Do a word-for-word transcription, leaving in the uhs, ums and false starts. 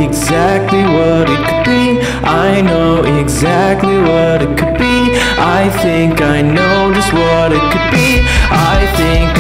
exactly what it could be. I know exactly what it could be. I think I know just what it could be. I think